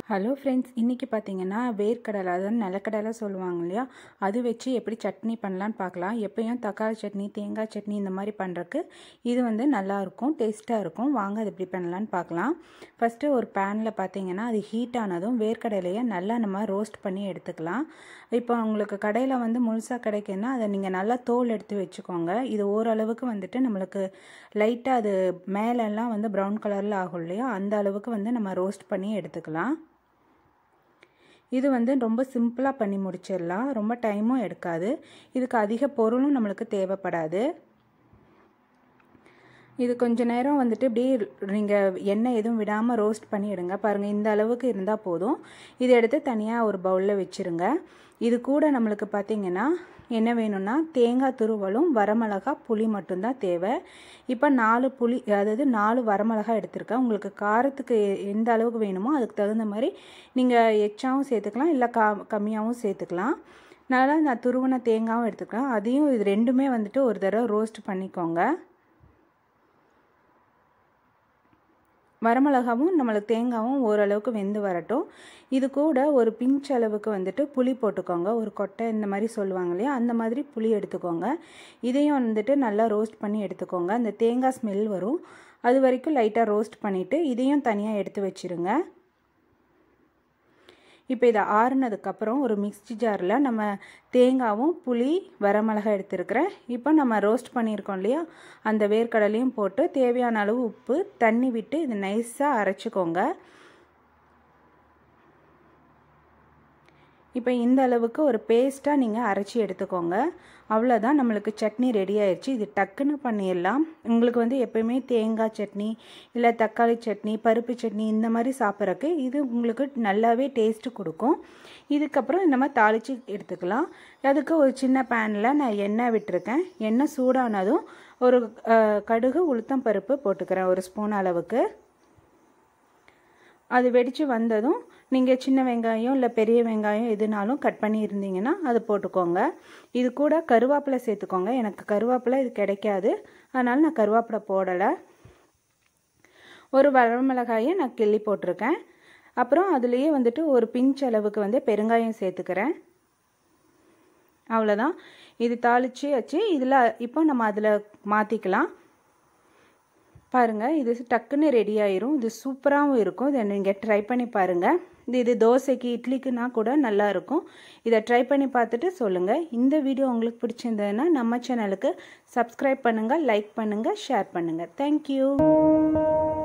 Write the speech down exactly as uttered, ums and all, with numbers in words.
Hello friends, இன்றைக்கி பார்த்தீங்கன்னா வேர்க்கடலை, அதாவது நிலக்கடலை சொல்லுவாங்க இல்லையா, அது வச்சு எப்படி சட்னி பண்ணலான்னு பார்க்கலாம். எப்பயும் தக்காளி சட்னி, தேங்காய் சட்னி இந்த மாதிரி பண்ணுறக்கு இது வந்து நல்லாயிருக்கும், டேஸ்ட்டாக இருக்கும். வாங்க அது எப்படி பண்ணலான்னு பார்க்கலாம். ஃபஸ்ட்டு ஒரு பேனில் பார்த்தீங்கன்னா அது ஹீட் ஆனதும் வேர்க்கடலையை நல்லா நம்ம ரோஸ்ட் பண்ணி எடுத்துக்கலாம். இப்போ உங்களுக்கு கடையில் வந்து முழுசாக கிடைக்குன்னா அதை நீங்கள் நல்லா தோல் எடுத்து வச்சுக்கோங்க. இது ஓரளவுக்கு வந்துட்டு நம்மளுக்கு லைட்டாக அது மேலெல்லாம் வந்து ப்ரௌன் கலரில் ஆகும் இல்லையா, அந்த அளவுக்கு வந்து நம்ம ரோஸ்ட் பண்ணி எடுத்துக்கலாம். இது வந்து ரொம்ப சிம்பிளாக பண்ணி முடிச்சிடலாம், ரொம்ப டைமும் எடுக்காது, இதுக்கு அதிக பொருளும் நம்மளுக்கு தேவைப்படாது. இது கொஞ்சம் நேரம் வந்துட்டு இப்படியே நீங்கள் எண்ணெய் எதுவும் விடாமல் ரோஸ்ட் பண்ணி எடுங்க. பாருங்கள், இந்த அளவுக்கு இருந்தால் போதும். இதை எடுத்து தனியாக ஒரு பவுலில் வச்சுருங்க. இது கூட நம்மளுக்கு பார்த்திங்கன்னா என்ன வேணும்னா தேங்காய் துருவலும் வரமிளகா புளி மட்டும்தான் தேவை. இப்போ நாலு புளி, அதாவது நாலு வரமிளகா எடுத்திருக்கேன். உங்களுக்கு காரத்துக்கு எந்த அளவுக்கு வேணுமோ அதுக்கு தகுந்த மாதிரி நீங்கள் எச்சாவும் சேர்த்துக்கலாம், இல்லை கா கம்மியாகவும் சேர்த்துக்கலாம். நல்லா நான் துருவன தேங்காயும் எடுத்துக்கலாம். அதையும் இது ரெண்டுமே வந்துட்டு ஒரு தடவை ரோஸ்ட் பண்ணிக்கோங்க. வரமிளகாவும் நம்மளுக்கு தேங்காயும் ஓரளவுக்கு வெந்து வரட்டும். இது கூட ஒரு பிஞ்ச் அளவுக்கு வந்துட்டு புளி போட்டுக்கோங்க. ஒரு கொட்டை இந்த மாதிரி சொல்லுவாங்க இல்லையா, அந்த மாதிரி புளி எடுத்துக்கோங்க. இதையும் வந்துட்டு நல்லா ரோஸ்ட் பண்ணி எடுத்துக்கோங்க. அந்த தேங்காய் ஸ்மெல் வரும், அது வரைக்கும் லைட்டாக ரோஸ்ட் பண்ணிவிட்டு இதையும் தனியாக எடுத்து வச்சுருங்க. இப்போ இதை ஆறுனதுக்கப்புறம் ஒரு மிக்ஸி ஜாரில் நம்ம தேங்காவும் புளி வரமிளகா எடுத்துருக்கிறேன். இப்போ நம்ம ரோஸ்ட் பண்ணியிருக்கோம் இல்லையா, அந்த வேர்க்கடலையும் போட்டு தேவையான அளவு உப்பு தண்ணி விட்டு இது நைஸாக அரைச்சிக்கோங்க. இப்போ இந்த அளவுக்கு ஒரு பேஸ்ட்டாக நீங்கள் அரைச்சி எடுத்துக்கோங்க. அவ்வளோதான், நம்மளுக்கு சட்னி ரெடி ஆயிடுச்சு. இது டக்குன்னு பண்ணிடலாம். உங்களுக்கு வந்து எப்போயுமே தேங்காய் சட்னி இல்லை தக்காளி சட்னி, பருப்பு சட்னி இந்த மாதிரி சாப்பிட்றக்கு இது உங்களுக்கு நல்லாவே டேஸ்ட்டு கொடுக்கும். இதுக்கப்புறம் இந்த மாதிரி தாளித்து எடுத்துக்கலாம். அதுக்கு ஒரு சின்ன பேனில் நான் எண்ணெய் விட்டுருக்கேன். எண்ணெய் சூடானதும் ஒரு கடுகு உளுத்தம் பருப்பு போட்டுக்கிறேன், ஒரு ஸ்பூன் அளவுக்கு. அது வெடித்து வந்ததும் நீங்கள் சின்ன வெங்காயம் இல்லை பெரிய வெங்காயம் எதுனாலும் கட் பண்ணி இருந்தீங்கன்னா அது போட்டுக்கோங்க. இது கூட கருவேப்பிலை சேர்த்துக்கோங்க. எனக்கு கருவேப்பிலை இது கிடைக்காது, அதனால் நான் கருவேப்பிலை போடலை. ஒரு வரமிளகாயை நான் கிள்ளி போட்டிருக்கேன். அப்புறம் அதுலேயே வந்துட்டு ஒரு பிஞ்ச் அளவுக்கு வந்து பெருங்காயம் சேர்த்துக்கிறேன். அவ்வளோதான், இது தாளித்து வச்சு இதில் இப்போ நம்ம அதில் மாற்றிக்கலாம். பாருங்கள், இது டக்குன்னு ரெடி ஆயிரும். இது சூப்பராகவும் இருக்கும். இதை நீங்கள் ட்ரை பண்ணி பாருங்கள். இது இது தோசைக்கு இட்லிக்குன்னா கூட நல்லாயிருக்கும். இதை ட்ரை பண்ணி பார்த்துட்டு சொல்லுங்கள். இந்த வீடியோ உங்களுக்கு பிடிச்சிருந்ததுன்னா நம்ம சேனலுக்கு சப்ஸ்கிரைப் பண்ணுங்கள், லைக் பண்ணுங்கள், ஷேர் பண்ணுங்கள். தேங்க்யூ.